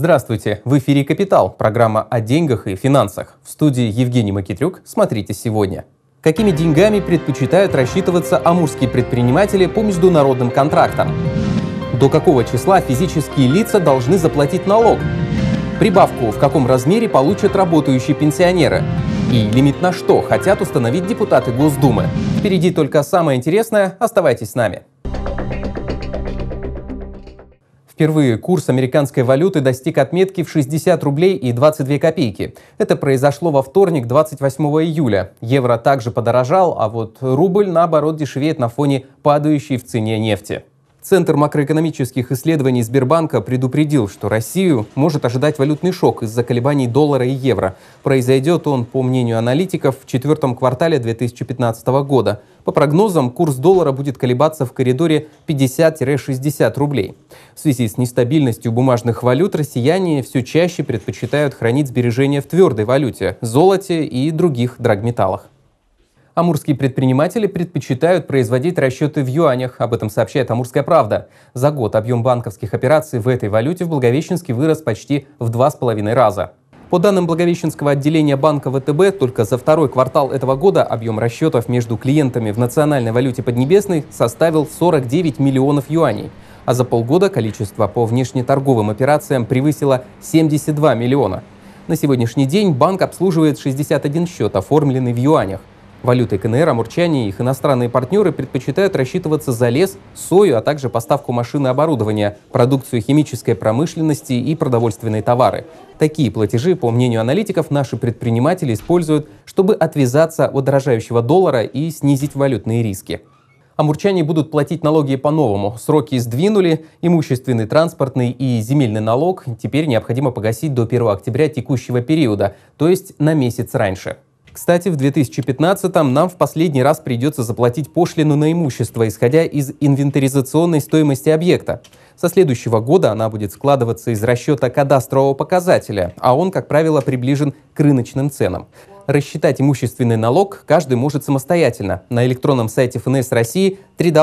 Здравствуйте! В эфире «Капитал» – программа о деньгах и финансах. В студии Евгений Макитрюк. Смотрите сегодня. Какими деньгами предпочитают рассчитываться амурские предприниматели по международным контрактам? До какого числа физические лица должны заплатить налог? Прибавку в каком размере получат работающие пенсионеры? И лимит на что хотят установить депутаты Госдумы? Впереди только самое интересное. Оставайтесь с нами. Впервые курс американской валюты достиг отметки в 60 рублей и 22 копейки. Это произошло во вторник, 28 июля. Евро также подорожал, а вот рубль, наоборот, дешевеет на фоне падающей в цене нефти. Центр макроэкономических исследований Сбербанка предупредил, что Россию может ожидать валютный шок из-за колебаний доллара и евро. Произойдет он, по мнению аналитиков, в четвертом квартале 2015 года. По прогнозам, курс доллара будет колебаться в коридоре 50-60 рублей. В связи с нестабильностью бумажных валют россияне все чаще предпочитают хранить сбережения в твердой валюте – золоте и других драгметаллах. Амурские предприниматели предпочитают производить расчеты в юанях. Об этом сообщает «Амурская правда». За год объем банковских операций в этой валюте в Благовещенске вырос почти в 2,5 раза. По данным Благовещенского отделения банка ВТБ, только за второй квартал этого года объем расчетов между клиентами в национальной валюте Поднебесной составил 49 миллионов юаней. А за полгода количество по внешнеторговым операциям превысило 72 миллиона. На сегодняшний день банк обслуживает 61 счет, оформленный в юанях. Валютой КНР амурчане и их иностранные партнеры предпочитают рассчитываться за лес, сою, а также поставку машин и оборудования, продукцию химической промышленности и продовольственные товары. Такие платежи, по мнению аналитиков, наши предприниматели используют, чтобы отвязаться от дорожающего доллара и снизить валютные риски. Амурчане будут платить налоги по-новому. Сроки сдвинули. Имущественный, транспортный и земельный налог теперь необходимо погасить до 1 октября текущего периода, то есть на месяц раньше. Кстати, в 2015-м нам в последний раз придется заплатить пошлину на имущество, исходя из инвентаризационной стоимости объекта. Со следующего года она будет складываться из расчета кадастрового показателя, а он, как правило, приближен к рыночным ценам. Рассчитать имущественный налог каждый может самостоятельно. На электронном сайте ФНС России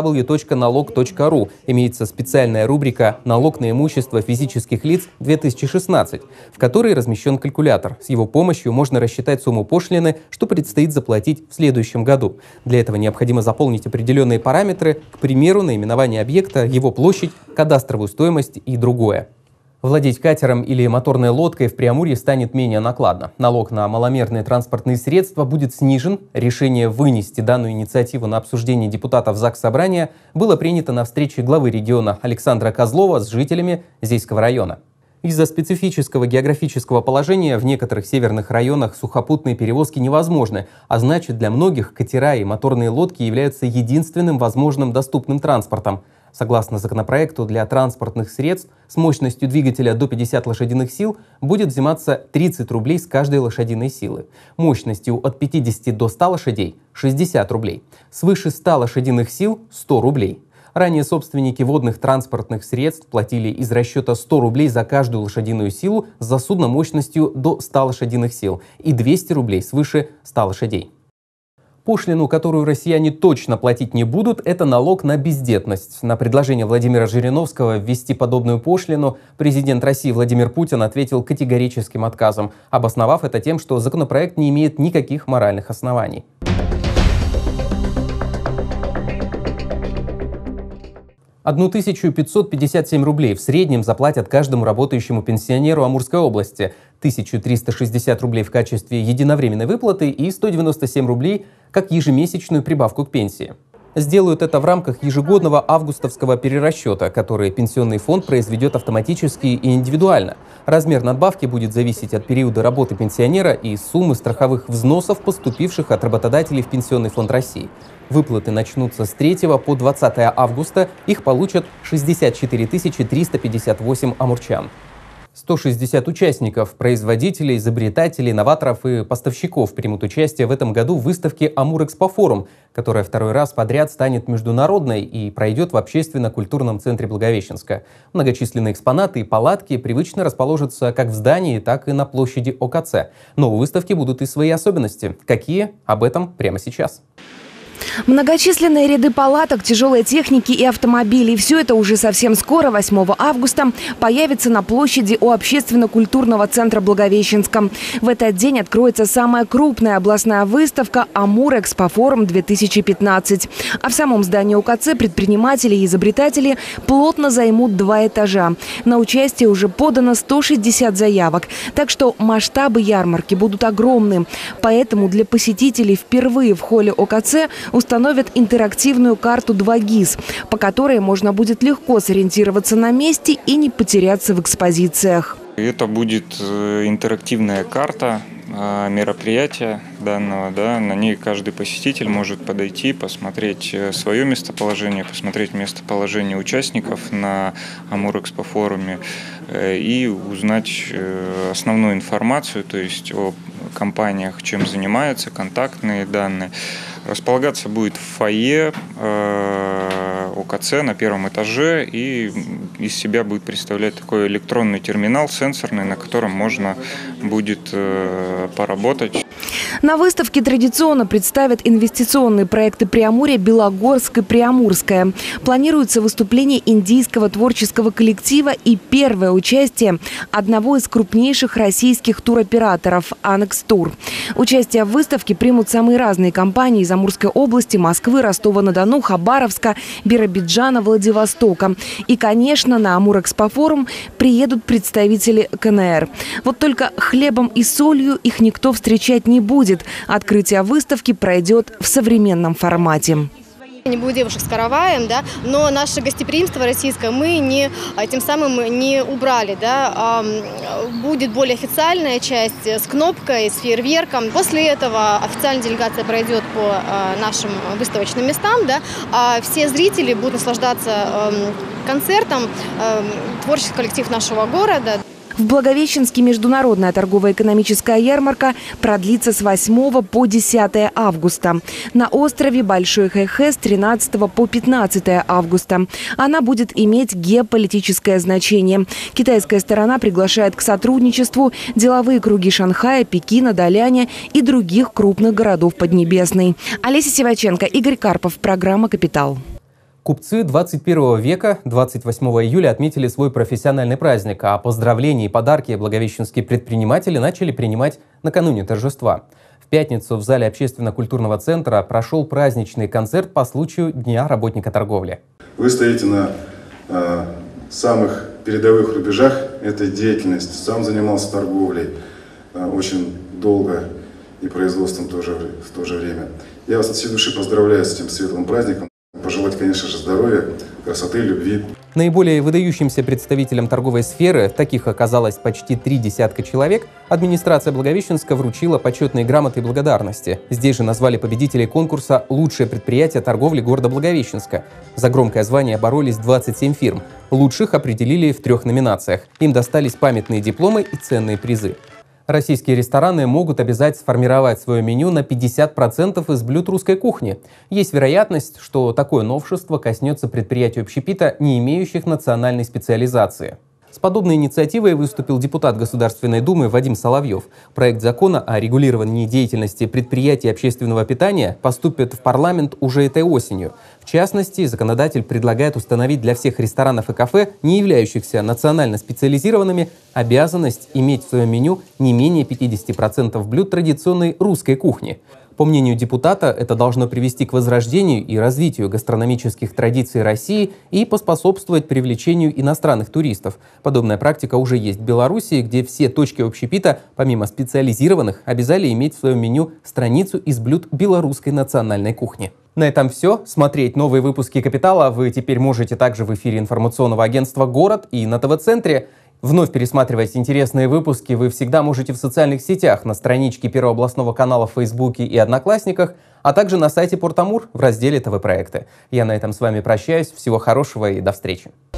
www.налог.ру имеется специальная рубрика «Налог на имущество физических лиц 2016», в которой размещен калькулятор. С его помощью можно рассчитать сумму пошлины, что предстоит заплатить в следующем году. Для этого необходимо заполнить определенные параметры, к примеру, наименование объекта, его площадь, кадастровую стоимость и другое. Владеть катером или моторной лодкой в Преамурье станет менее накладно. Налог на маломерные транспортные средства будет снижен. Решение вынести данную инициативу на обсуждение депутатов Заксобрания было принято на встрече главы региона Александра Козлова с жителями Зейского района. Из-за специфического географического положения в некоторых северных районах сухопутные перевозки невозможны, а значит, для многих катера и моторные лодки являются единственным возможным доступным транспортом. Согласно законопроекту, для транспортных средств с мощностью двигателя до 50 лошадиных сил будет взиматься 30 рублей с каждой лошадиной силы. Мощностью от 50 до 100 лошадей – 60 рублей. Свыше 100 лошадиных сил – 100 рублей. Ранее собственники водных транспортных средств платили из расчета 100 рублей за каждую лошадиную силу за судно мощностью до 100 лошадиных сил и 200 рублей свыше 100 лошадей. Пошлину, которую россияне точно платить не будут, это налог на бездетность. На предложение Владимира Жириновского ввести подобную пошлину президент России Владимир Путин ответил категорическим отказом, обосновав это тем, что законопроект не имеет никаких моральных оснований. $1557 рублей в среднем заплатят каждому работающему пенсионеру Амурской области, 1360 рублей в качестве единовременной выплаты и 197 рублей как ежемесячную прибавку к пенсии. Сделают это в рамках ежегодного августовского перерасчета, который пенсионный фонд произведет автоматически и индивидуально. Размер надбавки будет зависеть от периода работы пенсионера и суммы страховых взносов, поступивших от работодателей в Пенсионный фонд России. Выплаты начнутся с 3 по 20 августа. Их получат 64 358 амурчан. 160 участников, производителей, изобретателей, новаторов и поставщиков примут участие в этом году в выставке «Амур-Экспофорум», которая второй раз подряд станет международной и пройдет в общественно-культурном центре Благовещенска. Многочисленные экспонаты и палатки привычно расположатся как в здании, так и на площади ОКЦ. Но у выставки будут и свои особенности. Какие? Об этом прямо сейчас. Многочисленные ряды палаток, тяжелой техники и автомобилей – все это уже совсем скоро, 8 августа, появится на площади у общественно-культурного центра Благовещенска. В этот день откроется самая крупная областная выставка «Амур-Экспофорум-2015». А в самом здании ОКЦ предприниматели и изобретатели плотно займут 2 этажа. На участие уже подано 160 заявок. Так что масштабы ярмарки будут огромны. Поэтому для посетителей впервые в холле ОКЦ установят интерактивную карту 2GIS, по которой можно будет легко сориентироваться на месте и не потеряться в экспозициях. Это будет интерактивная карта мероприятия данного. Да, на ней каждый посетитель может подойти, посмотреть свое местоположение, посмотреть местоположение участников на Амур-Экспофоруме и узнать основную информацию, то есть о компаниях, чем занимаются, контактные данные. Располагаться будет в фойе ОКЦ на 1-м этаже и из себя будет представлять такой электронный терминал сенсорный, на котором можно будет поработать. На выставке традиционно представят инвестиционные проекты Приамурья, Белогорск и Приамурская. Планируется выступление индийского творческого коллектива и первое участие одного из крупнейших российских туроператоров «Анекс Тур». Участие в выставке примут самые разные компании из Амурской области, Москвы, Ростова-на-Дону, Хабаровска, Биробиджана, Владивостока. И, конечно, на Амур-Экспофорум приедут представители КНР. Вот только хлебом и солью их никто встречать не будет. Открытие выставки пройдет в современном формате. Не будет девушек с караваем, да, но наше гостеприимство российское мы тем самым не убрали. Да, будет более официальная часть с кнопкой, с фейерверком. После этого официальная делегация пройдет по нашим выставочным местам. Да, а все зрители будут наслаждаться концертом, творческий коллектив нашего города. В Благовещенске международная торгово-экономическая ярмарка продлится с 8 по 10 августа. На острове Большой Хэйхэ с 13 по 15 августа. Она будет иметь геополитическое значение. Китайская сторона приглашает к сотрудничеству деловые круги Шанхая, Пекина, Даляня и других крупных городов Поднебесной. Олеся Сиваченко, Игорь Карпов. Программа «Капитал». Купцы 21 века 28 июля отметили свой профессиональный праздник, а поздравления и подарки благовещенские предприниматели начали принимать накануне торжества. В пятницу в зале общественно-культурного центра прошел праздничный концерт по случаю Дня работника торговли. Вы стоите на самых передовых рубежах этой деятельности. Сам занимался торговлей очень долго и производством в то же время. Я вас от всей души поздравляю с этим светлым праздником. Пожелать, конечно же, здоровья, красоты, любви. Наиболее выдающимся представителям торговой сферы, таких оказалось почти 30 человек, администрация Благовещенска вручила почетные грамоты и благодарности. Здесь же назвали победителей конкурса «Лучшее предприятие торговли города Благовещенска». За громкое звание боролись 27 фирм. Лучших определили в 3 номинациях. Им достались памятные дипломы и ценные призы. Российские рестораны могут обязать сформировать свое меню на 50% из блюд русской кухни. Есть вероятность, что такое новшество коснется предприятий общепита, не имеющих национальной специализации. С подобной инициативой выступил депутат Государственной Думы Вадим Соловьев. Проект закона о регулировании деятельности предприятий общественного питания поступит в парламент уже этой осенью. В частности, законодатель предлагает установить для всех ресторанов и кафе, не являющихся национально специализированными, обязанность иметь в своем меню не менее 50% блюд традиционной русской кухни. По мнению депутата, это должно привести к возрождению и развитию гастрономических традиций России и поспособствовать привлечению иностранных туристов. Подобная практика уже есть в Беларуси, где все точки общепита, помимо специализированных, обязали иметь в своем меню страницу из блюд белорусской национальной кухни. На этом все. Смотреть новые выпуски «Капитала» вы теперь можете также в эфире информационного агентства «Город» и на ТВ-центре. Вновь пересматривать интересные выпуски вы всегда можете в социальных сетях, на страничке Первого областного канала в Фейсбуке и Одноклассниках, а также на сайте Порт Амур в разделе ТВ-проекты. Я на этом с вами прощаюсь. Всего хорошего и до встречи.